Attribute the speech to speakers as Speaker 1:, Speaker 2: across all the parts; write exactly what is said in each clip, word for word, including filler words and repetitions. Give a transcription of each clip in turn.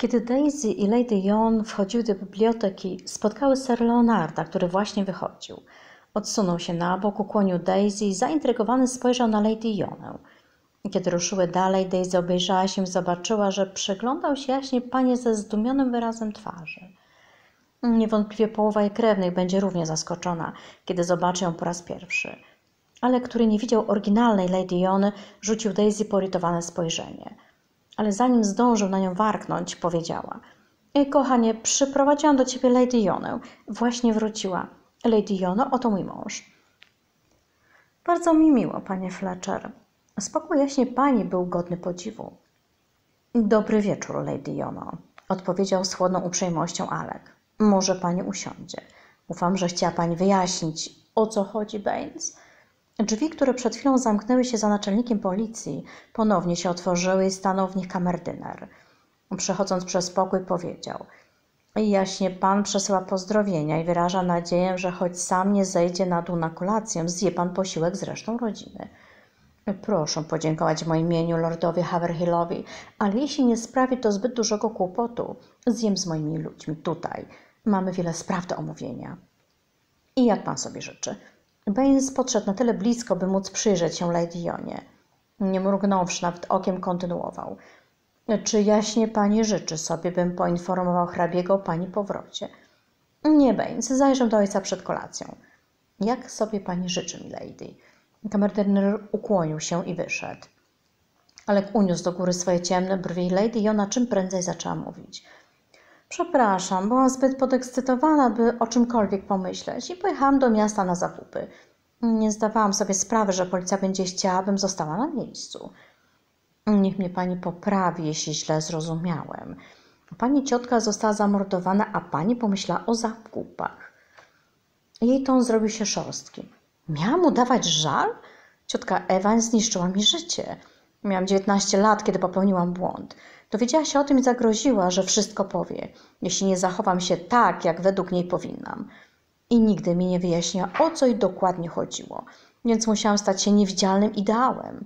Speaker 1: Kiedy Daisy i Lady Yon wchodziły do biblioteki, spotkały Sir Leonarda, który właśnie wychodził. Odsunął się na bok, ukłonił Daisy i zaintrygowany spojrzał na Lady Jonę. Kiedy ruszyły dalej, Daisy obejrzała się i zobaczyła, że przyglądał się jaśnie panie ze zdumionym wyrazem twarzy. Niewątpliwie połowa jej krewnych będzie równie zaskoczona, kiedy zobaczy ją po raz pierwszy. Ale który nie widział oryginalnej Lady Jony, rzucił Daisy poirytowane spojrzenie. Ale zanim zdążył na nią warknąć, powiedziała: Ej, kochanie, przyprowadziłam do ciebie Lady Jonę. Właśnie wróciła. Lady Jono, oto mój mąż. Bardzo mi miło, panie Fletcher. Spokój jaśnie pani był godny podziwu. Dobry wieczór, Lady Jono, odpowiedział z chłodną uprzejmością Alec. Może pani usiądzie. Ufam, że chciała pani wyjaśnić, o co chodzi, Baines. Drzwi, które przed chwilą zamknęły się za naczelnikiem policji, ponownie się otworzyły i stanął w nich kamerdyner. Przechodząc przez pokój, powiedział: Jaśnie pan przesyła pozdrowienia i wyraża nadzieję, że choć sam nie zejdzie na dół na kolację, zje pan posiłek z resztą rodziny. Proszę podziękować w moim imieniu lordowi Haverhillowi, ale jeśli nie sprawi to zbyt dużego kłopotu, zjem z moimi ludźmi tutaj. Mamy wiele spraw do omówienia. I jak pan sobie życzy? Baines podszedł na tyle blisko, by móc przyjrzeć się Lady Jonie. Nie mrugnąwszy nawet okiem, kontynuował. Czy jaśnie pani życzy sobie, bym poinformował hrabiego o pani powrocie? Nie, Baines, zajrzę do ojca przed kolacją. Jak sobie pani życzy, milady? Kamerdyner ukłonił się i wyszedł. Alek uniósł do góry swoje ciemne brwi i Lady Jona czym prędzej zaczęła mówić. Przepraszam, byłam zbyt podekscytowana, by o czymkolwiek pomyśleć i pojechałam do miasta na zakupy. Nie zdawałam sobie sprawy, że policja będzie chciała, abym została na miejscu. Niech mnie pani poprawi, jeśli źle zrozumiałem. Pani ciotka została zamordowana, a pani pomyślała o zakupach. Jej ton zrobił się szorstki. Miałam mu dawać żal? Ciotka Ewa zniszczyła mi życie. Miałam dziewiętnaście lat, kiedy popełniłam błąd. Dowiedziała się o tym i zagroziła, że wszystko powie, jeśli nie zachowam się tak, jak według niej powinnam. I nigdy mi nie wyjaśniła, o co jej dokładnie chodziło, więc musiałam stać się niewidzialnym ideałem.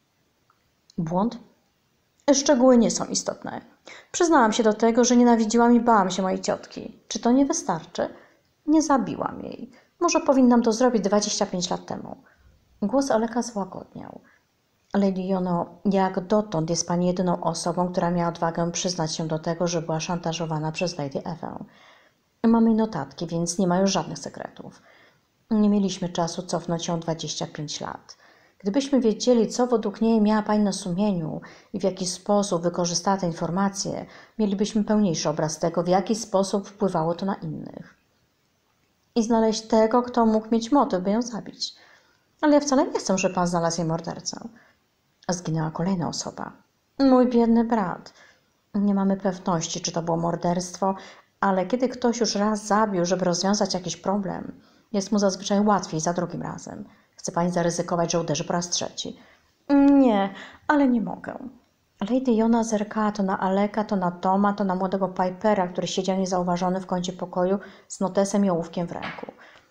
Speaker 1: Błąd? Szczegóły nie są istotne. Przyznałam się do tego, że nienawidziłam i bałam się mojej ciotki. Czy to nie wystarczy? Nie zabiłam jej. Może powinnam to zrobić dwadzieścia pięć lat temu. Głos Aleka złagodniał. Lady Jono, jak dotąd jest pani jedyną osobą, która miała odwagę przyznać się do tego, że była szantażowana przez Lady Ewę. Mamy notatki, więc nie ma już żadnych sekretów. Nie mieliśmy czasu cofnąć ją dwadzieścia pięć lat. Gdybyśmy wiedzieli, co według niej miała pani na sumieniu i w jaki sposób wykorzystała te informacje, mielibyśmy pełniejszy obraz tego, w jaki sposób wpływało to na innych. I znaleźć tego, kto mógł mieć motyw, by ją zabić. Ale ja wcale nie chcę, żeby pan znalazł jej mordercę. Zginęła kolejna osoba. Mój biedny brat. Nie mamy pewności, czy to było morderstwo, ale kiedy ktoś już raz zabił, żeby rozwiązać jakiś problem, jest mu zazwyczaj łatwiej za drugim razem. Chce pani zaryzykować, że uderzy po raz trzeci? Nie, ale nie mogę. Lady Jona zerkała to na Aleka, to na Toma, to na młodego Pipera, który siedział niezauważony w kącie pokoju z notesem i ołówkiem w ręku.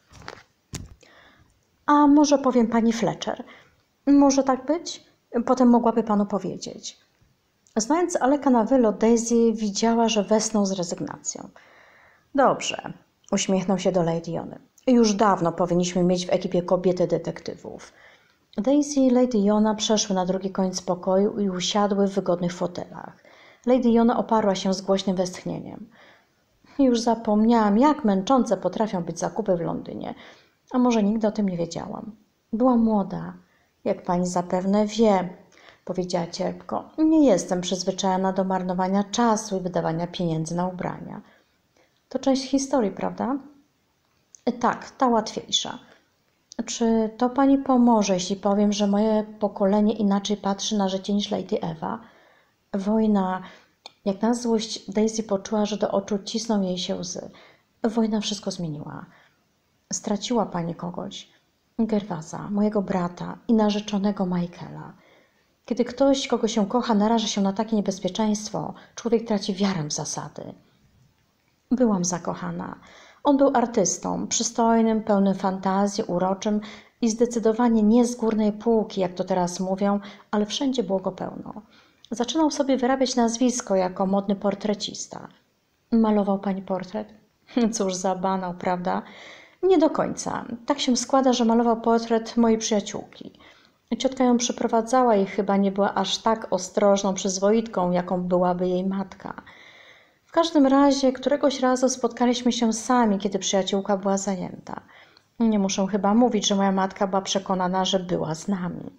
Speaker 1: A może powiem pani Fletcher? Może tak być? Potem mogłaby panu powiedzieć. Znając Aleka na wylot, Daisy widziała, że westchnął z rezygnacją. Dobrze, uśmiechnął się do Lady Jony. Już dawno powinniśmy mieć w ekipie kobiety detektywów. Daisy i Lady Jona przeszły na drugi koniec pokoju i usiadły w wygodnych fotelach. Lady Jona oparła się z głośnym westchnieniem. Już zapomniałam, jak męczące potrafią być zakupy w Londynie. A może nigdy o tym nie wiedziałam. Byłam młoda. Jak pani zapewne wie, powiedziała cierpko, nie jestem przyzwyczajona do marnowania czasu i wydawania pieniędzy na ubrania. To część historii, prawda? Tak, ta łatwiejsza. Czy to pani pomoże, jeśli powiem, że moje pokolenie inaczej patrzy na życie niż Lady Ewa? Wojna, jak na złość Daisy poczuła, że do oczu cisną jej się łzy. Wojna wszystko zmieniła. Straciła pani kogoś. Gerwaza, mojego brata i narzeczonego Michaela. Kiedy ktoś, kogo się kocha, naraża się na takie niebezpieczeństwo, człowiek traci wiarę w zasady. Byłam zakochana. On był artystą, przystojnym, pełnym fantazji, uroczym i zdecydowanie nie z górnej półki, jak to teraz mówią, ale wszędzie było go pełno. Zaczynał sobie wyrabiać nazwisko jako modny portrecista. Malował pani portret? Cóż za banał, prawda? Nie do końca. Tak się składa, że malował portret mojej przyjaciółki. Ciotka ją przyprowadzała i chyba nie była aż tak ostrożną przyzwoitką, jaką byłaby jej matka. W każdym razie któregoś razu spotkaliśmy się sami, kiedy przyjaciółka była zajęta. Nie muszę chyba mówić, że moja matka była przekonana, że była z nami.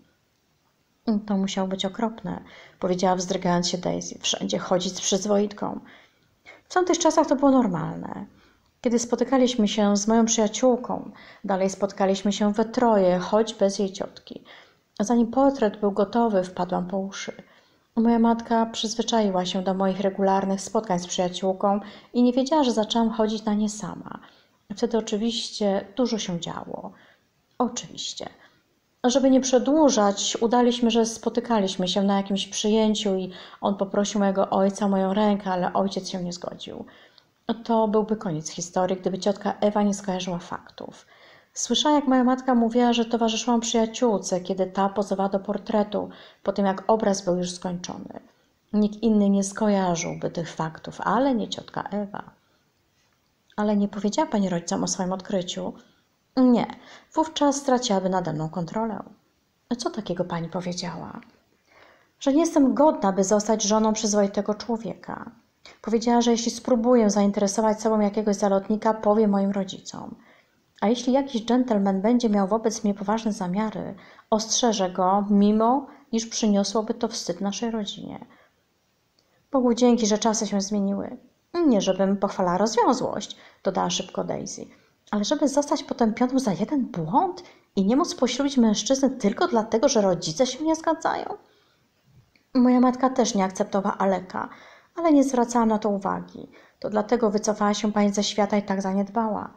Speaker 1: To musiało być okropne, powiedziała wzdrygając się Daisy. Wszędzie chodzić z przyzwoitką. W tamtych czasach to było normalne. Kiedy spotykaliśmy się z moją przyjaciółką, dalej spotkaliśmy się we troje, choć bez jej ciotki. Zanim portret był gotowy, wpadłam po uszy. Moja matka przyzwyczaiła się do moich regularnych spotkań z przyjaciółką i nie wiedziała, że zaczęłam chodzić na nie sama. Wtedy oczywiście dużo się działo. Oczywiście. Żeby nie przedłużać, udaliśmy, że spotykaliśmy się na jakimś przyjęciu i on poprosił mojego ojca o moją rękę, ale ojciec się nie zgodził. To byłby koniec historii, gdyby ciotka Ewa nie skojarzyła faktów. Słyszałam, jak moja matka mówiła, że towarzyszyłam przyjaciółce, kiedy ta pozowała do portretu, po tym jak obraz był już skończony. Nikt inny nie skojarzyłby tych faktów, ale nie ciotka Ewa. Ale nie powiedziała pani rodzicom o swoim odkryciu? Nie, wówczas straciłaby nade mną kontrolę. Co takiego pani powiedziała? Że nie jestem godna, by zostać żoną przyzwoitego człowieka. Powiedziała, że jeśli spróbuję zainteresować sobą jakiegoś zalotnika, powie moim rodzicom. A jeśli jakiś dżentelmen będzie miał wobec mnie poważne zamiary, ostrzeżę go, mimo iż przyniosłoby to wstyd naszej rodzinie. Bogu dzięki, że czasy się zmieniły. Nie, żebym pochwalała rozwiązłość, dodała szybko Daisy, ale żeby zostać potępioną za jeden błąd i nie móc poślubić mężczyzny tylko dlatego, że rodzice się nie zgadzają? Moja matka też nie akceptowała Aleka, ale nie zwracałam na to uwagi. To dlatego wycofała się pani ze świata i tak zaniedbała.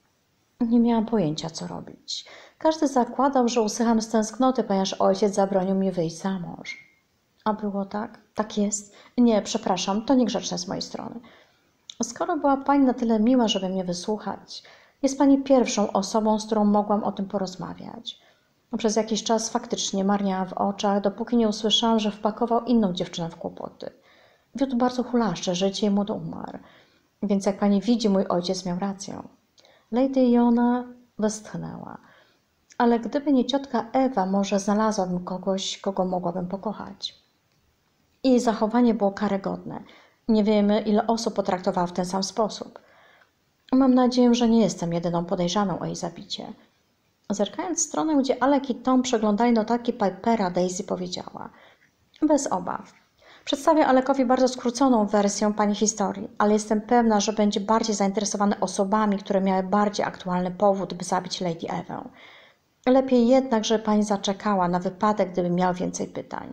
Speaker 1: Nie miałam pojęcia, co robić. Każdy zakładał, że usycham z tęsknoty, ponieważ ojciec zabronił mi wyjść za mąż. A było tak? Tak jest? Nie, przepraszam, to niegrzeczne z mojej strony. Skoro była pani na tyle miła, żeby mnie wysłuchać, jest pani pierwszą osobą, z którą mogłam o tym porozmawiać. Przez jakiś czas faktycznie marniałam w oczach, dopóki nie usłyszałam, że wpakował inną dziewczynę w kłopoty. Wiódł bardzo hulaszcze życie i młodo umarł. Więc jak pani widzi, mój ojciec miał rację. Lady Iona westchnęła. Ale gdyby nie ciotka Ewa, może znalazłabym kogoś, kogo mogłabym pokochać. Jej zachowanie było karygodne. Nie wiemy, ile osób potraktowała w ten sam sposób. Mam nadzieję, że nie jestem jedyną podejrzaną o jej zabicie. Zerkając w stronę, gdzie Alec i Tom przeglądali notatki Pipera, Daisy powiedziała. Bez obaw. Przedstawię Alekowi bardzo skróconą wersję pani historii, ale jestem pewna, że będzie bardziej zainteresowany osobami, które miały bardziej aktualny powód, by zabić Lady Ewę. Lepiej jednak, żeby pani zaczekała na wypadek, gdyby miał więcej pytań.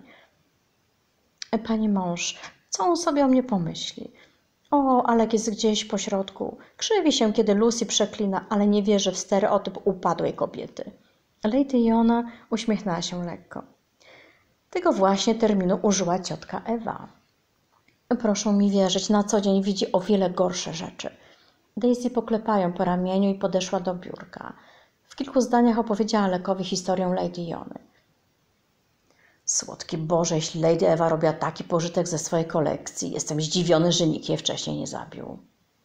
Speaker 1: Pani mąż, co on sobie o mnie pomyśli? O, Alek jest gdzieś po środku. Krzywi się, kiedy Lucy przeklina, ale nie wierzy w stereotyp upadłej kobiety. Lady Iona uśmiechnęła się lekko. Tego właśnie terminu użyła ciotka Ewa. Proszę mi wierzyć, na co dzień widzi o wiele gorsze rzeczy. Daisy poklepała ją po ramieniu i podeszła do biurka. W kilku zdaniach opowiedziała Alekowi historię Lady Iony. Słodki Boże, jeśli Lady Ewa robiła taki pożytek ze swojej kolekcji, jestem zdziwiony, że nikt jej wcześniej nie zabił.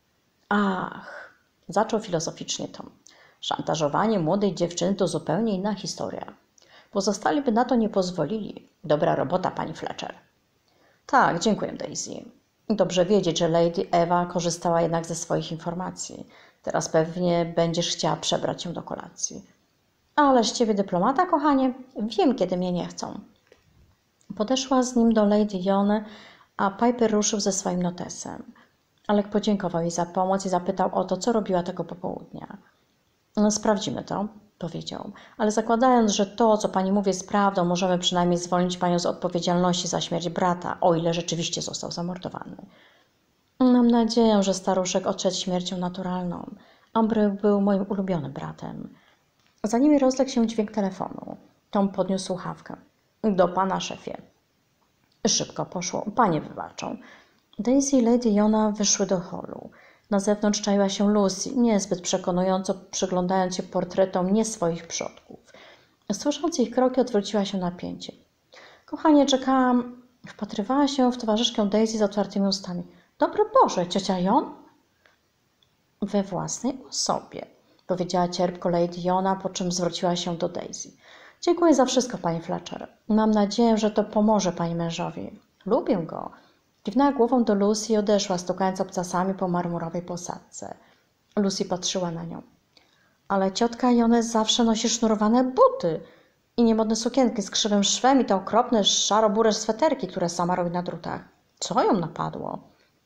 Speaker 1: Ach, zaczął filozoficznie Tom. Szantażowanie młodej dziewczyny to zupełnie inna historia. Pozostali by na to nie pozwolili. Dobra robota, pani Fletcher. Tak, dziękuję, Daisy. Dobrze wiedzieć, że Lady Ewa korzystała jednak ze swoich informacji. Teraz pewnie będziesz chciała przebrać się do kolacji. Ależ ciebie dyplomata, kochanie. Wiem, kiedy mnie nie chcą. Podeszła z nim do Lady Iony, a Piper ruszył ze swoim notesem. Alec podziękował jej za pomoc i zapytał o to, co robiła tego popołudnia. No, sprawdzimy to, powiedział, ale zakładając, że to, co pani mówi, jest prawdą, możemy przynajmniej zwolnić panią z odpowiedzialności za śmierć brata, o ile rzeczywiście został zamordowany. Mam nadzieję, że staruszek odszedł śmiercią naturalną. Ambry był moim ulubionym bratem. Za nimi rozległ się dźwięk telefonu. Tom podniósł słuchawkę. Do pana, szefie. Szybko poszło. Panie wybaczą. Daisy i Lady Iona wyszły do holu. Na zewnątrz czaiła się Lucy, niezbyt przekonująco przyglądając się portretom nie swoich przodków. Słysząc ich kroki, odwróciła się na pięcie. Kochanie, czekałam... Wpatrywała się w towarzyszkę Daisy z otwartymi ustami. Dobry Boże, ciocia Jon? We własnej osobie, powiedziała cierpko Lady Jona, po czym zwróciła się do Daisy. Dziękuję za wszystko, pani Fletcher. Mam nadzieję, że to pomoże pani mężowi. Lubię go. Kiwnęła głową do Lucy i odeszła, stukając obcasami po marmurowej posadce. Lucy patrzyła na nią. Ale ciotka Jones zawsze nosi sznurowane buty i niemodne sukienki z krzywym szwem i te okropne szaro-burę sweterki, które sama robi na drutach. Co ją napadło?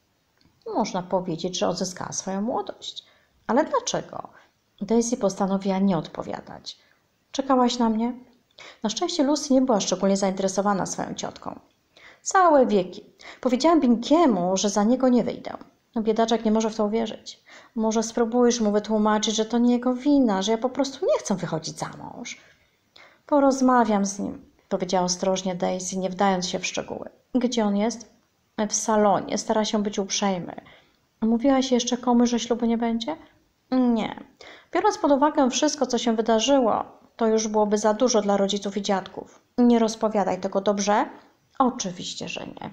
Speaker 1: Można powiedzieć, że odzyskała swoją młodość. Ale dlaczego? Daisy postanowiła nie odpowiadać. Czekałaś na mnie? Na szczęście Lucy nie była szczególnie zainteresowana swoją ciotką. Całe wieki. Powiedziałam Binkiemu, że za niego nie wyjdę. Biedaczek nie może w to uwierzyć. Może spróbujesz mu wytłumaczyć, że to nie jego wina, że ja po prostu nie chcę wychodzić za mąż. Porozmawiam z nim, powiedziała ostrożnie Daisy, nie wdając się w szczegóły. Gdzie on jest? W salonie. Stara się być uprzejmy. Mówiłaś jeszcze komuś, że ślubu nie będzie? Nie. Biorąc pod uwagę wszystko, co się wydarzyło, to już byłoby za dużo dla rodziców i dziadków. Nie rozpowiadaj tego, dobrze? Oczywiście, że nie.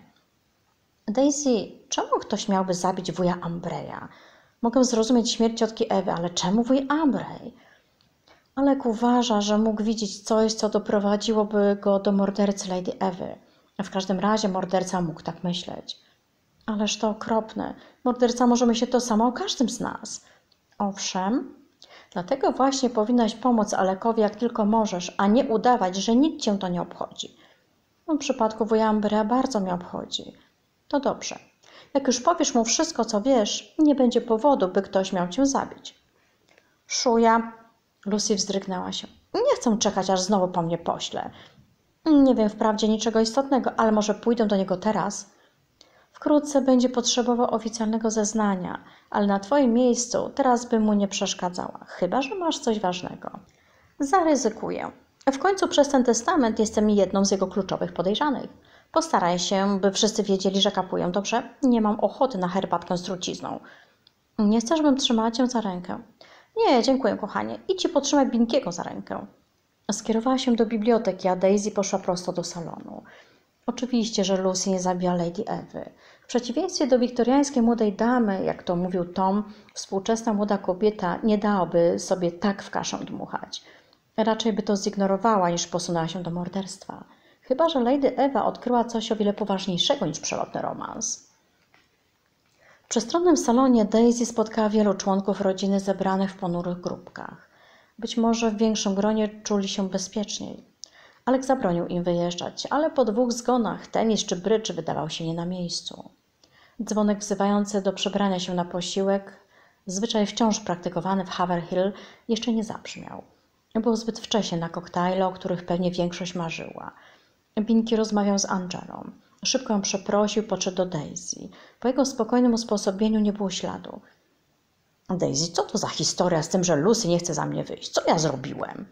Speaker 1: Daisy, czemu ktoś miałby zabić wuja Ambreya? Mogę zrozumieć śmierć ciotki Ewy, ale czemu wuj Ambrej? Alek uważa, że mógł widzieć coś, co doprowadziłoby go do mordercy Lady Ewy. W każdym razie morderca mógł tak myśleć. Ależ to okropne. Morderca może myśleć to samo o każdym z nas. Owszem, dlatego właśnie powinnaś pomóc Alekowi jak tylko możesz, a nie udawać, że nic cię to nie obchodzi. W przypadku wuja Ambreya bardzo mnie obchodzi. To dobrze. Jak już powiesz mu wszystko, co wiesz, nie będzie powodu, by ktoś miał cię zabić. Szuja. Lucy wzdrygnęła się. Nie chcę czekać, aż znowu po mnie pośle. Nie wiem wprawdzie niczego istotnego, ale może pójdę do niego teraz. Wkrótce będzie potrzebował oficjalnego zeznania, ale na twoim miejscu teraz bym mu nie przeszkadzała, chyba że masz coś ważnego. Zaryzykuję. W końcu przez ten testament jestem jedną z jego kluczowych podejrzanych. Postaraj się, by wszyscy wiedzieli, że kapuję, dobrze? Nie mam ochoty na herbatkę z trucizną. Nie chcesz, bym trzymała cię za rękę? Nie, dziękuję, kochanie. Idź i potrzymaj Binkiego za rękę. Skierowała się do biblioteki, a Daisy poszła prosto do salonu. Oczywiście, że Lucy nie zabiła Lady Ewy. W przeciwieństwie do wiktoriańskiej młodej damy, jak to mówił Tom, współczesna młoda kobieta nie dałaby sobie tak w kaszę dmuchać. Raczej by to zignorowała, niż posunęła się do morderstwa. Chyba że Lady Ewa odkryła coś o wiele poważniejszego niż przelotny romans. W przestronnym salonie Daisy spotkała wielu członków rodziny zebranych w ponurych grupkach. Być może w większym gronie czuli się bezpieczniej. Alek zabronił im wyjeżdżać, ale po dwóch zgonach tenis czy brydż wydawał się nie na miejscu. Dzwonek wzywający do przebrania się na posiłek, zwyczaj wciąż praktykowany w Haverhill, jeszcze nie zabrzmiał. Był zbyt wcześnie na koktajle, o których pewnie większość marzyła. Binki rozmawiał z Angelą. Szybko ją przeprosił, podszedł do Daisy. Po jego spokojnym usposobieniu nie było śladu. Daisy, co to za historia z tym, że Lucy nie chce za mnie wyjść? Co ja zrobiłem?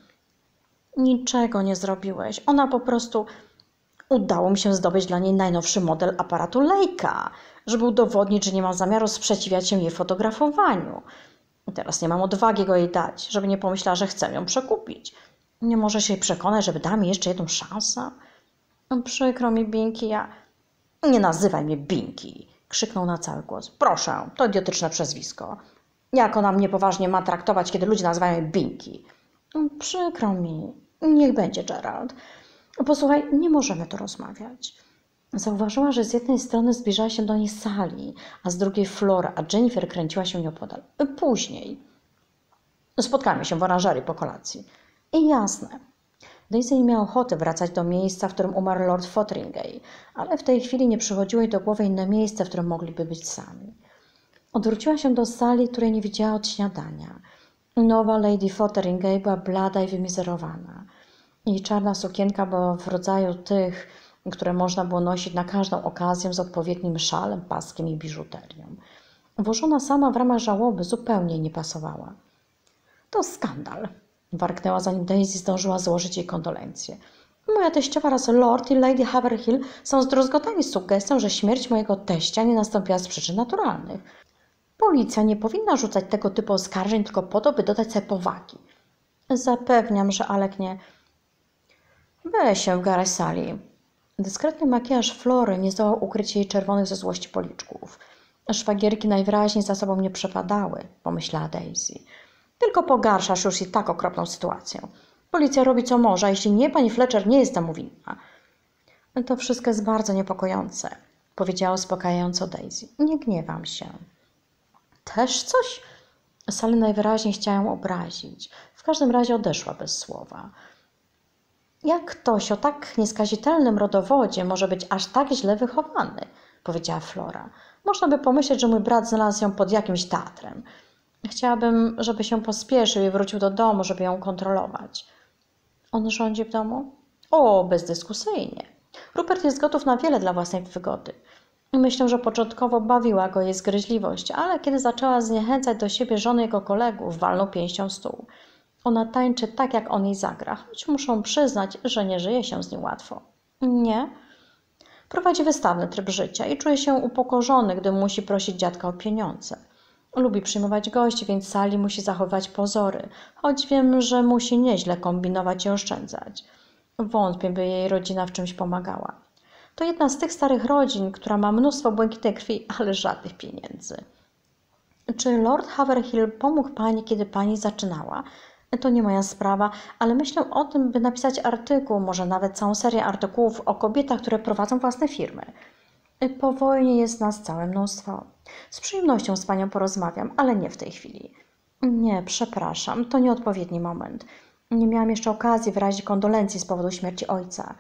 Speaker 1: Niczego nie zrobiłeś. Ona po prostu... Udało mi się zdobyć dla niej najnowszy model aparatu Leica, żeby udowodnić, że nie mam zamiaru sprzeciwiać się jej fotografowaniu. Teraz nie mam odwagi go jej dać, żeby nie pomyślała, że chcę ją przekupić. Nie może się jej przekonać, żeby dała mi jeszcze jedną szansę? Przykro mi, Binki, ja... Nie nazywaj mnie Binki, krzyknął na cały głos. Proszę, to idiotyczne przezwisko. Jak ona mnie poważnie ma traktować, kiedy ludzie nazywają mnie Binki? Przykro mi. Niech będzie, Gerald. Posłuchaj, nie możemy tu rozmawiać. Zauważyła, że z jednej strony zbliżała się do niej Sally, a z drugiej Flora, a Jennifer kręciła się nieopodal. Później. Spotkamy się w oranżerii po kolacji. I jasne. Daisy nie miała ochoty wracać do miejsca, w którym umarł Lord Fotheringay, ale w tej chwili nie przychodziło jej do głowy inne miejsce, w którym mogliby być sami. Odwróciła się do sali, której nie widziała od śniadania. Nowa Lady Fotheringay była blada i wymizerowana. Jej czarna sukienka była w rodzaju tych, które można było nosić na każdą okazję z odpowiednim szalem, paskiem i biżuterią. Włożona sama w ramach żałoby zupełnie nie pasowała. To skandal, warknęła, zanim Daisy zdążyła złożyć jej kondolencje. Moja teściowa oraz Lord i Lady Haverhill są zdruzgotani z sugestią, że śmierć mojego teścia nie nastąpiła z przyczyn naturalnych. Policja nie powinna rzucać tego typu oskarżeń tylko po to, by dodać sobie powagi. Zapewniam, że Alek nie... Weź się w garść Sally. Dyskretny makijaż Flory nie zdołał ukryć jej czerwonych ze złości policzków. Szwagierki najwyraźniej za sobą nie przepadały, pomyślała Daisy. Tylko pogarszasz już i tak okropną sytuację. Policja robi co może, a jeśli nie, pani Fletcher nie jest temu winna. To wszystko jest bardzo niepokojące, powiedziała uspokajająco Daisy. Nie gniewam się. Też coś? Sally najwyraźniej chciała ją obrazić. W każdym razie odeszła bez słowa. Jak ktoś o tak nieskazitelnym rodowodzie może być aż tak źle wychowany? Powiedziała Flora. Można by pomyśleć, że mój brat znalazł ją pod jakimś teatrem. Chciałabym, żeby się pospieszył i wrócił do domu, żeby ją kontrolować. On rządzi w domu? O, bezdyskusyjnie. Rupert jest gotów na wiele dla własnej wygody. Myślę, że początkowo bawiła go jej zgryźliwość, ale kiedy zaczęła zniechęcać do siebie żony jego kolegów, walnął pięścią w stół. Ona tańczy tak, jak on jej zagra, choć muszą przyznać, że nie żyje się z nim łatwo. Nie. Prowadzi wystawny tryb życia i czuje się upokorzony, gdy musi prosić dziadka o pieniądze. Lubi przyjmować gości, więc Sally musi zachowywać pozory, choć wiem, że musi nieźle kombinować i oszczędzać. Wątpię, by jej rodzina w czymś pomagała. To jedna z tych starych rodzin, która ma mnóstwo błękitnej krwi, ale żadnych pieniędzy. Czy Lord Haverhill pomógł pani, kiedy pani zaczynała? To nie moja sprawa, ale myślę o tym, by napisać artykuł, może nawet całą serię artykułów o kobietach, które prowadzą własne firmy. Po wojnie jest nas całe mnóstwo. Z przyjemnością z panią porozmawiam, ale nie w tej chwili. Nie, przepraszam, to nieodpowiedni moment. Nie miałam jeszcze okazji wyrazić kondolencji z powodu śmierci ojca.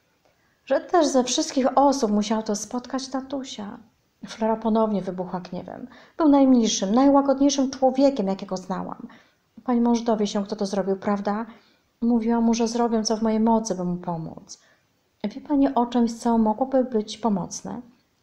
Speaker 1: Że też ze wszystkich osób musiał to spotkać tatusia. Flora ponownie wybuchła gniewem. Był najmilszym, najłagodniejszym człowiekiem, jakiego znałam. Pani mąż dowie się, kto to zrobił, prawda? Mówiłam mu, że zrobię co w mojej mocy, by mu pomóc. Wie pani o czymś, co mogłoby być pomocne?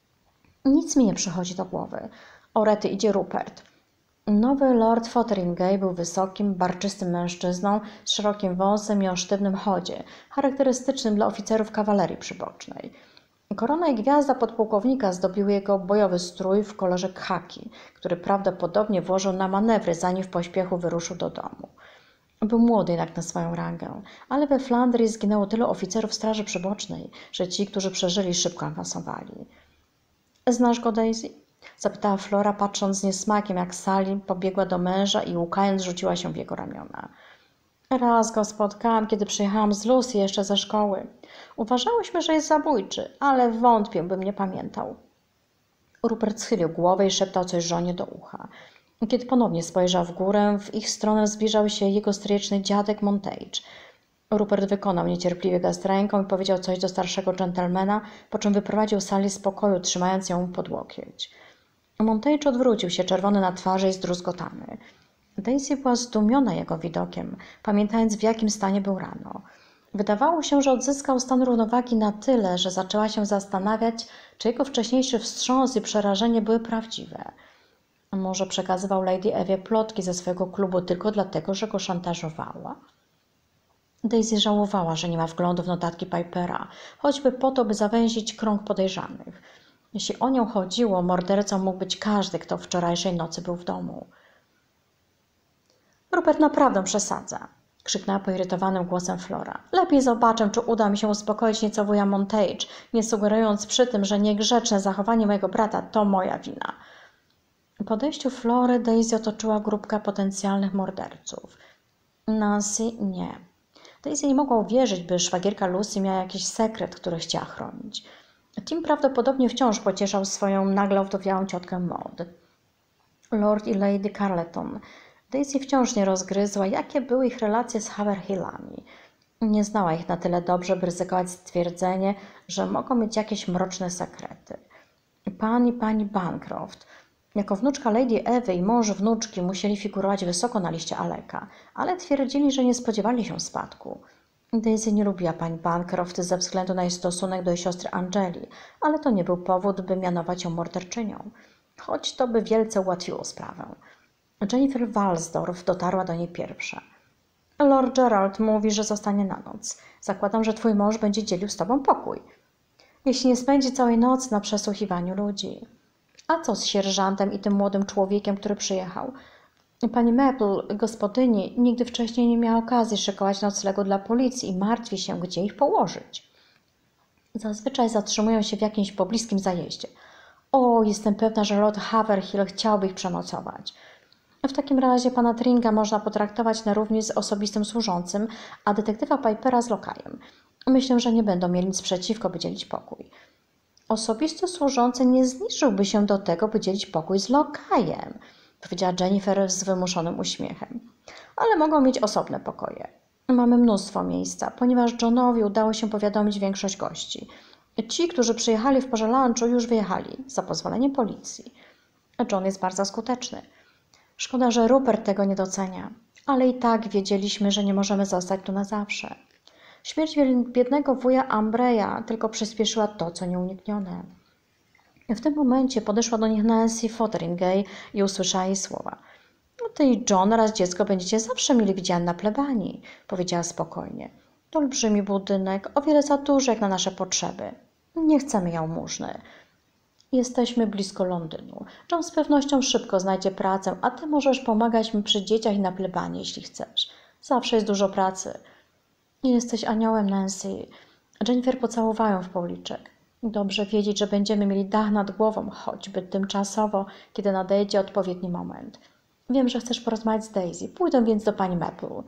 Speaker 1: Nic mi nie przychodzi do głowy. O rety idzie Rupert. Nowy lord Fotheringay był wysokim, barczystym mężczyzną z szerokim wąsem i o sztywnym chodzie, charakterystycznym dla oficerów kawalerii przybocznej. Korona i gwiazda podpułkownika zdobiły jego bojowy strój w kolorze khaki, który prawdopodobnie włożył na manewry, zanim w pośpiechu wyruszył do domu. Był młody jednak na swoją rangę, ale we Flandrii zginęło tylu oficerów straży przybocznej, że ci, którzy przeżyli, szybko awansowali. Znasz go, Daisy? Zapytała Flora, patrząc z niesmakiem, jak Sally pobiegła do męża i łukając rzuciła się w jego ramiona. Raz go spotkałam, kiedy przyjechałam z Lucy jeszcze ze szkoły. Uważałyśmy, że jest zabójczy, ale wątpię, bym nie pamiętał. Rupert schylił głowę i szeptał coś żonie do ucha. Kiedy ponownie spojrzał w górę, w ich stronę zbliżał się jego stryjeczny dziadek Montage. Rupert wykonał niecierpliwie gest ręką i powiedział coś do starszego dżentelmena, po czym wyprowadził Sally z pokoju, trzymając ją pod łokieć. Montage odwrócił się, czerwony na twarzy i zdruzgotany. Daisy była zdumiona jego widokiem, pamiętając, w jakim stanie był rano. Wydawało się, że odzyskał stan równowagi na tyle, że zaczęła się zastanawiać, czy jego wcześniejszy wstrząs i przerażenie były prawdziwe. Może przekazywał Lady Ewie plotki ze swojego klubu tylko dlatego, że go szantażowała? Daisy żałowała, że nie ma wglądu w notatki Pipera, choćby po to, by zawęzić krąg podejrzanych. Jeśli o nią chodziło, mordercą mógł być każdy, kto wczorajszej nocy był w domu. Rupert naprawdę przesadza, krzyknęła poirytowanym głosem Flora. Lepiej zobaczę, czy uda mi się uspokoić nieco wuja Montage, nie sugerując przy tym, że niegrzeczne zachowanie mojego brata to moja wina. Po podejściu Flory Daisy otoczyła grupka potencjalnych morderców. Nancy nie. Daisy nie mogła uwierzyć, by szwagierka Lucy miała jakiś sekret, który chciała chronić. Tim prawdopodobnie wciąż pocieszał swoją nagle owdowiałą ciotkę Maud. Lord i Lady Carleton. Daisy wciąż nie rozgryzła, jakie były ich relacje z Haverhillami. Nie znała ich na tyle dobrze, by ryzykować stwierdzenie, że mogą mieć jakieś mroczne sekrety. Pan i pani Bancroft. Jako wnuczka Lady Ewy i mąż wnuczki musieli figurować wysoko na liście Aleka, ale twierdzili, że nie spodziewali się spadku. Daisy nie lubiła pani Bancroft ze względu na jej stosunek do jej siostry Angeli, ale to nie był powód, by mianować ją morderczynią, choć to by wielce ułatwiło sprawę. Jennifer Walsdorf dotarła do niej pierwsza. Lord Gerald mówi, że zostanie na noc. Zakładam, że twój mąż będzie dzielił z tobą pokój. Jeśli nie spędzi całej nocy na przesłuchiwaniu ludzi. A co z sierżantem i tym młodym człowiekiem, który przyjechał? Pani Maple, gospodyni, nigdy wcześniej nie miała okazji szykować noclegu dla policji i martwi się, gdzie ich położyć. Zazwyczaj zatrzymują się w jakimś pobliskim zajeździe. O, jestem pewna, że Lord Haverhill chciałby ich przenocować. W takim razie pana Tringa można potraktować na równi z osobistym służącym, a detektywa Pipera z lokajem. Myślę, że nie będą mieli nic przeciwko, by dzielić pokój. Osobisty służący nie zniżyłby się do tego, by dzielić pokój z lokajem, powiedziała Jennifer z wymuszonym uśmiechem. Ale mogą mieć osobne pokoje. Mamy mnóstwo miejsca, ponieważ Johnowi udało się powiadomić większość gości. Ci, którzy przyjechali w porze lunchu, już wyjechali, za pozwoleniem policji. John jest bardzo skuteczny. Szkoda, że Rupert tego nie docenia, ale i tak wiedzieliśmy, że nie możemy zostać tu na zawsze. Śmierć biednego wuja Ambreya tylko przyspieszyła to, co nieuniknione. W tym momencie podeszła do nich Nancy Fotheringay i usłyszała jej słowa. No ty i John oraz dziecko będziecie zawsze mile widziani na plebanii, powiedziała spokojnie. To olbrzymi budynek, o wiele za duży jak na nasze potrzeby. Nie chcemy jałmużny. Jesteśmy blisko Londynu. John z pewnością szybko znajdzie pracę, a ty możesz pomagać mi przy dzieciach i na plebanii, jeśli chcesz. Zawsze jest dużo pracy. Jesteś aniołem, Nancy. Jennifer pocałowała ją w policzek. Dobrze wiedzieć, że będziemy mieli dach nad głową, choćby tymczasowo, kiedy nadejdzie odpowiedni moment. Wiem, że chcesz porozmawiać z Daisy. Pójdę więc do pani Maple.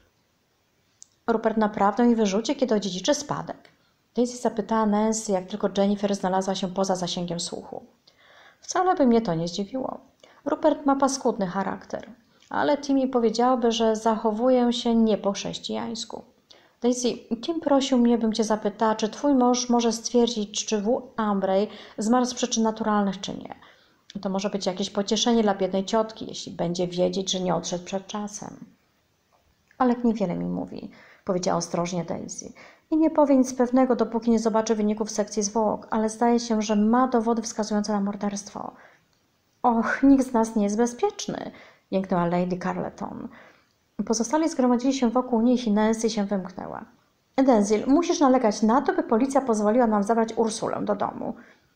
Speaker 1: Rupert naprawdę jej wyrzuci, kiedy odziedziczy spadek. Daisy zapytała Nancy, jak tylko Jennifer znalazła się poza zasięgiem słuchu. Wcale by mnie to nie zdziwiło. Rupert ma paskudny charakter, ale Timmy powiedziałby, że zachowuje się nie po chrześcijańsku. Daisy, Tim prosił mnie, bym cię zapytała, czy twój mąż może stwierdzić, czy wuj Ambrey zmarł z przyczyn naturalnych, czy nie. To może być jakieś pocieszenie dla biednej ciotki, jeśli będzie wiedzieć, że nie odszedł przed czasem. Alek niewiele mi mówi, powiedziała ostrożnie Daisy. I nie powie nic pewnego, dopóki nie zobaczy wyników sekcji zwłok, ale zdaje się, że ma dowody wskazujące na morderstwo. Och, nikt z nas nie jest bezpieczny, jęknęła Lady Carleton. Pozostali zgromadzili się wokół nich i Nancy się wymknęła. Denzil, musisz nalegać na to, by policja pozwoliła nam zabrać Ursulę do domu.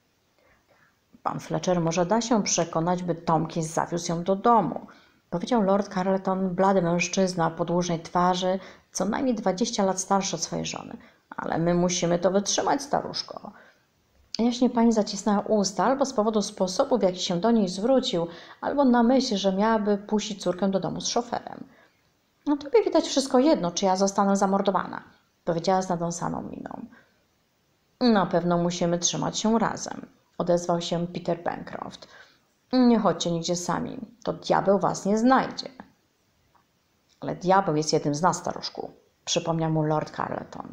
Speaker 1: Pan Fletcher może da się przekonać, by Tomkins zawiózł ją do domu, powiedział Lord Carleton, blady mężczyzna o podłużnej twarzy, co najmniej dwadzieścia lat starszy od swojej żony. Ale my musimy to wytrzymać, staruszko. Jaśnie pani zacisnęła usta albo z powodu sposobu, w jaki się do niej zwrócił, albo na myśl, że miałaby puścić córkę do domu z szoferem. No tobie widać wszystko jedno, czy ja zostanę zamordowana, powiedziała z nadąsaną miną. Na pewno musimy trzymać się razem, odezwał się Peter Bancroft. Nie chodźcie nigdzie sami, to diabeł was nie znajdzie. Ale diabeł jest jednym z nas, staruszku, przypomniał mu Lord Carleton.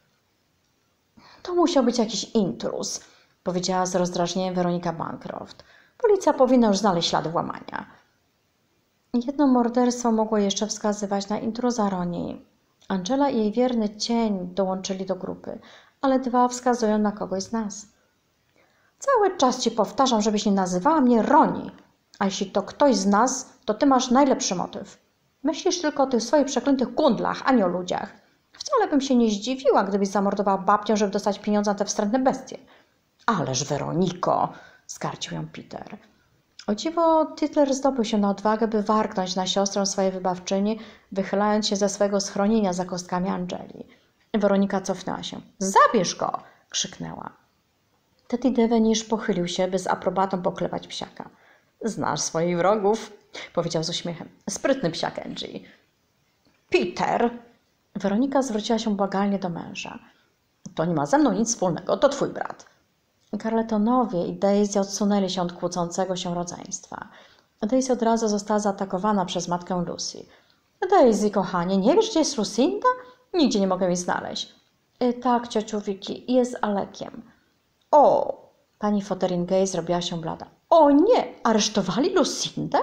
Speaker 1: To musiał być jakiś intruz, powiedziała z rozdrażnieniem Weronika Bancroft. Policja powinna już znaleźć ślady włamania. Jedno morderstwo mogło jeszcze wskazywać na intruza Roni. Angela i jej wierny cień dołączyli do grupy, ale dwa wskazują na kogoś z nas. Cały czas ci powtarzam, żebyś nie nazywała mnie Roni. A jeśli to ktoś z nas, to ty masz najlepszy motyw. Myślisz tylko o tych swoich przeklętych kundlach, a nie o ludziach. Wcale bym się nie zdziwiła, gdybyś zamordowała babcię, żeby dostać pieniądze na te wstrętne bestie. Ależ Weroniko, skarcił ją Peter. O dziwo, Tytler zdobył się na odwagę, by warknąć na siostrę swojej wybawczyni, wychylając się ze swego schronienia za kostkami Angeli. Weronika cofnęła się. Zabierz go! Krzyknęła. Teddy Devenish pochylił się, by z aprobatą poklepać psiaka. Znasz swoich wrogów, powiedział z uśmiechem. Sprytny psiak, Angie. Peter! Weronika zwróciła się błagalnie do męża. To nie ma ze mną nic wspólnego, to twój brat. Carletonowie i Daisy odsunęli się od kłócącego się rodzeństwa. Daisy od razu została zaatakowana przez matkę Lucy. Daisy, kochanie, nie wiesz, gdzie jest Lucinda? Nigdzie nie mogę jej znaleźć. E, tak, ciociu Vicky, jest z Alekiem. O! Pani Fotheringay zrobiła się blada. O nie! Aresztowali Lucindę?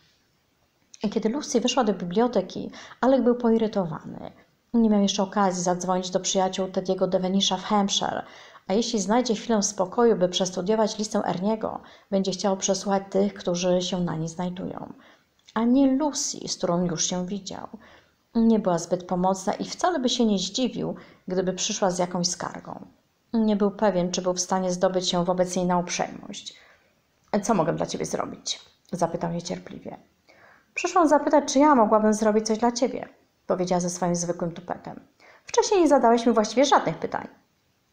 Speaker 1: Kiedy Lucy wyszła do biblioteki, Alek był poirytowany. Nie miał jeszcze okazji zadzwonić do przyjaciół Teddy'ego Devenisha w Hampshire, a jeśli znajdzie chwilę spokoju, by przestudiować listę Erniego, będzie chciał przesłuchać tych, którzy się na niej znajdują. A nie Lucy, z którą już się widział. Nie była zbyt pomocna i wcale by się nie zdziwił, gdyby przyszła z jakąś skargą. Nie był pewien, czy był w stanie zdobyć się wobec niej na uprzejmość. Co mogę dla ciebie zrobić? Zapytał niecierpliwie. Przyszłam zapytać, czy ja mogłabym zrobić coś dla ciebie, powiedziała ze swoim zwykłym tupetem. Wcześniej nie zadałeś mi właściwie żadnych pytań.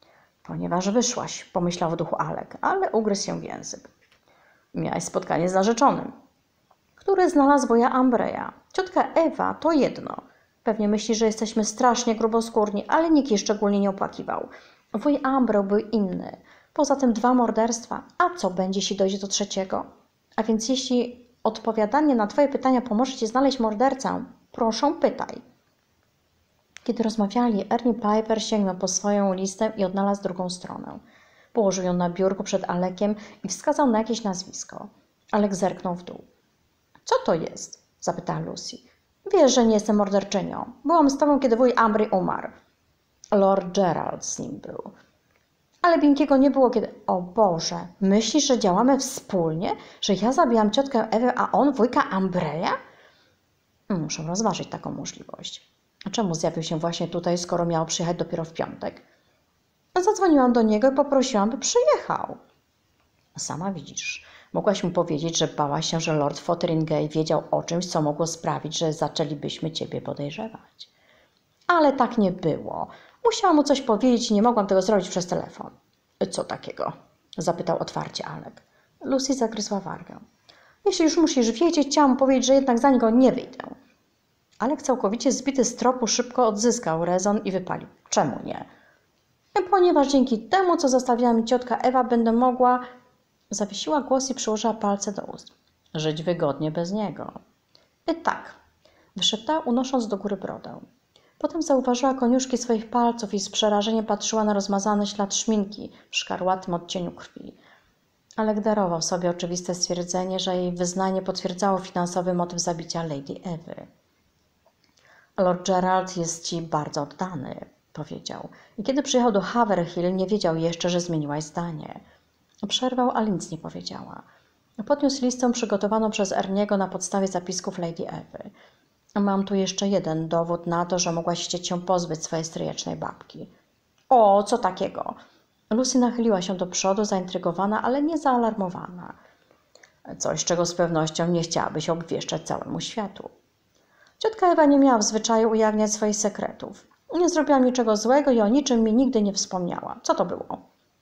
Speaker 1: Ponieważ wyszłaś, pomyślał w duchu Alec, ale ugryzł się w język. Miałaś spotkanie z narzeczonym, który znalazł wuja Ambreya. Ciotka Ewa to jedno. Pewnie myśli, że jesteśmy strasznie gruboskórni, ale nikt jej szczególnie nie opłakiwał. Wuj Ambrey był inny. Poza tym dwa morderstwa. A co będzie, jeśli dojdzie do trzeciego? A więc jeśli odpowiadanie na twoje pytania pomoże ci znaleźć mordercę, proszę, pytaj. Kiedy rozmawiali, Ernie Piper sięgnął po swoją listę i odnalazł drugą stronę. Położył ją na biurku przed Aleciem i wskazał na jakieś nazwisko. Alec zerknął w dół. Co to jest? Zapytała Lucy. Wiesz, że nie jestem morderczynią. Byłam z tobą, kiedy wuj Ambrey umarł. Lord Gerald z nim był. Ale Binkiego nie było, kiedy... O Boże, myślisz, że działamy wspólnie? Że ja zabijam ciotkę Ewę, a on wujka Ambreya? Muszę rozważyć taką możliwość. A czemu zjawił się właśnie tutaj, skoro miał przyjechać dopiero w piątek? Zadzwoniłam do niego i poprosiłam, by przyjechał. Sama widzisz. Mogłaś mu powiedzieć, że bałaś się, że Lord Fotheringay wiedział o czymś, co mogło sprawić, że zaczęlibyśmy ciebie podejrzewać. Ale tak nie było. Musiałam mu coś powiedzieć i nie mogłam tego zrobić przez telefon. Co takiego? Zapytał otwarcie Alec. Lucy zagryzła wargę. Jeśli już musisz wiedzieć, chciałam mu powiedzieć, że jednak za niego nie wyjdę. Alec całkowicie zbity z tropu szybko odzyskał rezon i wypalił. Czemu nie? Ponieważ dzięki temu, co zostawiła mi ciotka Ewa, będę mogła... Zawiesiła głos i przyłożyła palce do ust. Żyć wygodnie bez niego. I tak, wyszeptała, unosząc do góry brodę. Potem zauważyła koniuszki swoich palców i z przerażeniem patrzyła na rozmazany ślad szminki w szkarłatnym odcieniu krwi. Alec darował sobie oczywiste stwierdzenie, że jej wyznanie potwierdzało finansowy motyw zabicia Lady Ewy. Lord Gerald jest ci bardzo oddany, powiedział. I kiedy przyjechał do Haverhill, nie wiedział jeszcze, że zmieniłaś zdanie. Przerwał, ale nic nie powiedziała. Podniósł listę przygotowaną przez Erniego na podstawie zapisków Lady Ewy. Mam tu jeszcze jeden dowód na to, że mogłaś chcieć się pozbyć swojej stryjecznej babki. O, co takiego? Lucy nachyliła się do przodu, zaintrygowana, ale nie zaalarmowana. Coś, czego z pewnością nie chciałabyś obwieszczać całemu światu. Ciotka Ewa nie miała w zwyczaju ujawniać swoich sekretów. Nie zrobiła niczego złego i o niczym mi nigdy nie wspomniała. Co to było?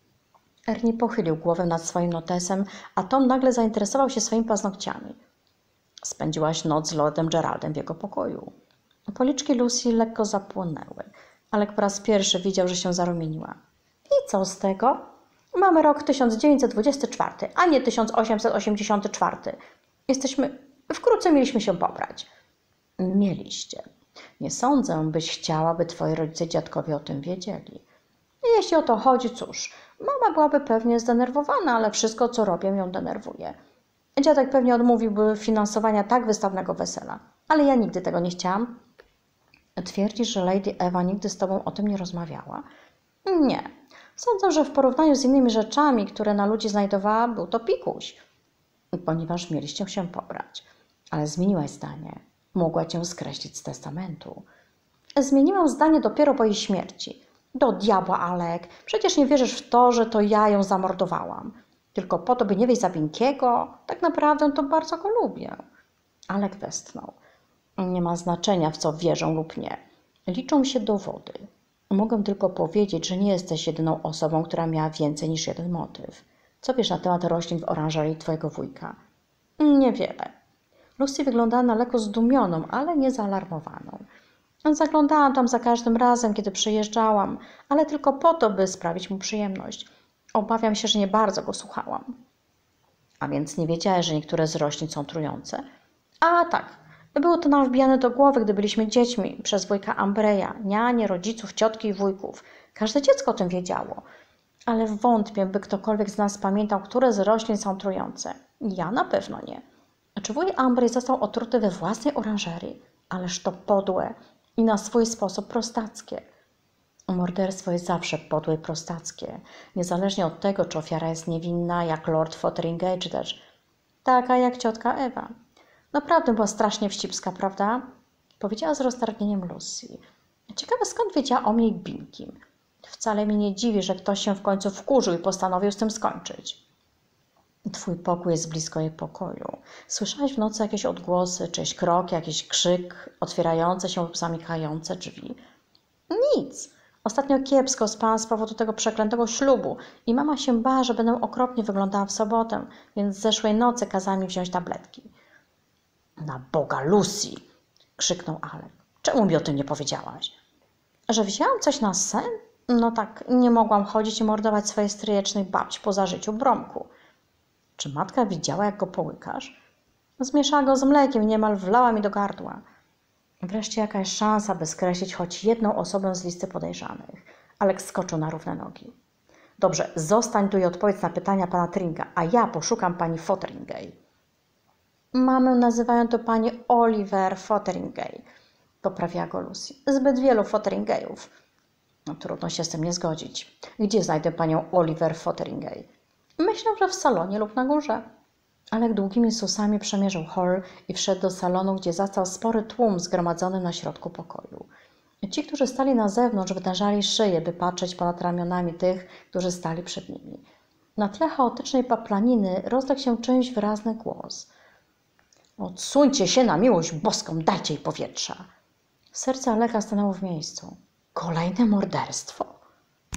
Speaker 1: Ernie pochylił głowę nad swoim notesem, a Tom nagle zainteresował się swoimi paznokciami. Spędziłaś noc z Lordem Geraldem w jego pokoju. Policzki Lucy lekko zapłonęły. Alec po raz pierwszy widział, że się zarumieniła. I co z tego? Mamy rok tysiąc dziewięćset dwudziesty czwarty, a nie tysiąc osiemset osiemdziesiąty czwarty. Jesteśmy... Wkrótce mieliśmy się pobrać. Mieliście. Nie sądzę, byś chciała, by twoi rodzice i dziadkowie o tym wiedzieli. Jeśli o to chodzi, cóż, mama byłaby pewnie zdenerwowana, ale wszystko, co robię, ją denerwuje. Dziadek pewnie odmówiłby finansowania tak wystawnego wesela, ale ja nigdy tego nie chciałam. Twierdzisz, że Lady Ewa nigdy z tobą o tym nie rozmawiała? Nie. Sądzę, że w porównaniu z innymi rzeczami, które na ludzi znajdowała, był to pikuś. Ponieważ mieliście się pobrać. Ale zmieniłaś zdanie. Mogła cię skreślić z testamentu. Zmieniłam zdanie dopiero po jej śmierci. Do diabła, Alec. Przecież nie wierzysz w to, że to ja ją zamordowałam. Tylko po to, by nie wyjść za Binkiego? Tak naprawdę to bardzo go lubię. Alec westchnął. Nie ma znaczenia, w co wierzę lub nie. Liczą się dowody. Mogę tylko powiedzieć, że nie jesteś jedyną osobą, która miała więcej niż jeden motyw. Co wiesz na temat roślin w oranżerii twojego wujka? Niewiele. Lucy wyglądała na lekko zdumioną, ale nie zaalarmowaną. Zaglądałam tam za każdym razem, kiedy przyjeżdżałam, ale tylko po to, by sprawić mu przyjemność. Obawiam się, że nie bardzo go słuchałam. A więc nie wiedziałeś, że niektóre z roślin są trujące? A tak, było to nam wbijane do głowy, gdy byliśmy dziećmi, przez wujka Ambreya, nianie, rodziców, ciotki i wujków. Każde dziecko o tym wiedziało. Ale wątpię, by ktokolwiek z nas pamiętał, które z roślin są trujące. Ja na pewno nie. Czy wuj Ambrey został otruty we własnej oranżerii? Ależ to podłe i na swój sposób prostackie. Morderstwo jest zawsze podłe i prostackie, niezależnie od tego, czy ofiara jest niewinna, jak Lord Fotheringay, czy też taka jak ciotka Ewa. Naprawdę była strasznie wścibska, prawda? Powiedziała z roztargnieniem Lucy. Ciekawe, skąd wiedziała o mnie i Binkim. Wcale mi nie dziwi, że ktoś się w końcu wkurzył i postanowił z tym skończyć. Twój pokój jest blisko jej pokoju. Słyszałaś w nocy jakieś odgłosy, czyjeś kroki, jakiś krzyk, otwierające się lub zamykające drzwi? Nic. Ostatnio kiepsko spałam z powodu tego przeklętego ślubu i mama się bała, że będę okropnie wyglądała w sobotę, więc zeszłej nocy kazała mi wziąć tabletki. Na Boga, Lucy! Krzyknął Alek. Czemu mi o tym nie powiedziałaś? Że wzięłam coś na sen? No tak, nie mogłam chodzić i mordować swojej stryjecznej babci po zażyciu bromku. Czy matka widziała, jak go połykasz? Zmieszała go z mlekiem i niemal wlała mi do gardła. Wreszcie jakaś szansa, by skreślić choć jedną osobę z listy podejrzanych. Alek skoczył na równe nogi. Dobrze, zostań tu i odpowiedz na pytania pana Tringa, a ja poszukam pani Fotheringay. Mamę nazywają to pani Oliver Fotheringay, poprawiła go Lucy. Zbyt wielu Fotheringayów. No, trudno się z tym nie zgodzić. Gdzie znajdę panią Oliver Fotheringay? Myślę, że w salonie lub na górze. Alek długimi susami przemierzył hol i wszedł do salonu, gdzie zastał spory tłum zgromadzony na środku pokoju. Ci, którzy stali na zewnątrz, wytężali szyję, by patrzeć ponad ramionami tych, którzy stali przed nimi. Na tle chaotycznej paplaniny rozległ się czyjś wyrazny głos. Odsuńcie się na miłość boską, dajcie jej powietrza. Serce Aleka stanęło w miejscu. Kolejne morderstwo?